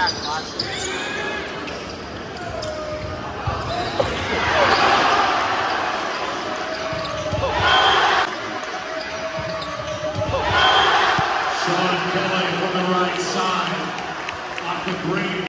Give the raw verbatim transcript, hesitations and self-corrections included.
Sean Kelly from the right side, off the green.